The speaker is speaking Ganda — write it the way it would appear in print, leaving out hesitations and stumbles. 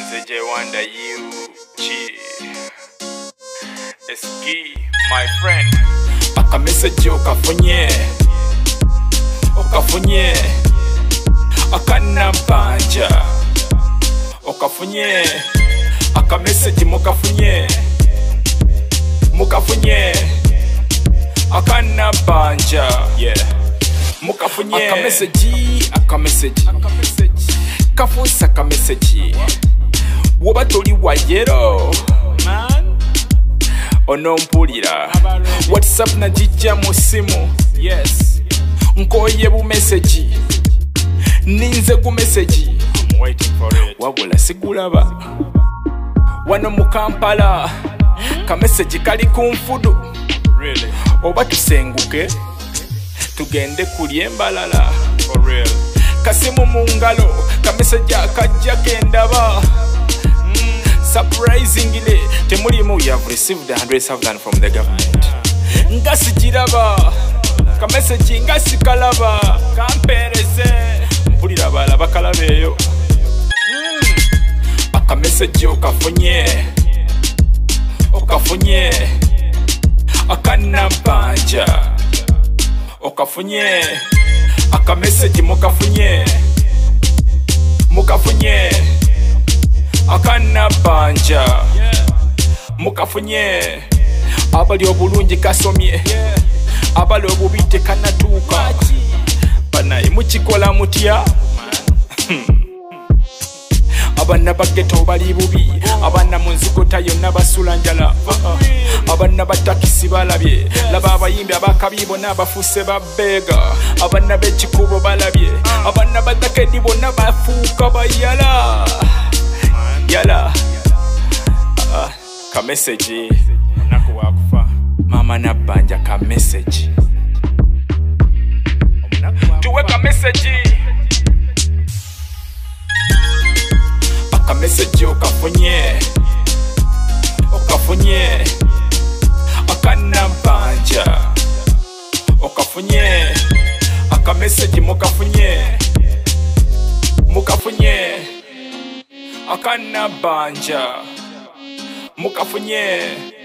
Nze wonder you G Eski my friend Aka message okafunye akanabanja okafunye aka message mukafunye akanabanja yeah mukafunye aka message kafusa aka message woba toli wa yero man onompulira WhatsApp na jijja mu simu yes nkoye bu message ninze ku message I'm waiting for it wabula sigulaba wano mu Kampala ka message kali ku nfudu really oba tusenguke tugende kulya embalala for real kasimu mu ngalo ka message akajja kendaba surprisingly temulimu you have received 100,000 from the government ngasigiraba ka message ngasikalaba kampereze mpulira bala bakalabeyo aka message okafunye akanabanja okafunye aka message mukafunye akanabanja mukafunye abali obulungi kasomye abali obubi tekanatuuka banaye mukikola mutya abana bageto bali bubi abana munzikota yonna basula njala abana batakisi balabye laba abayimbi abakabi bonna bafuse babega abana b'ekikubo balabye abana badakedi bonna bafuuka bayala yala ka message omunaku wakufa mama nabanja ka message tuwe ka message aka message okafunye akanabanja okafunye aka message mukafunye akanabanja mukafunye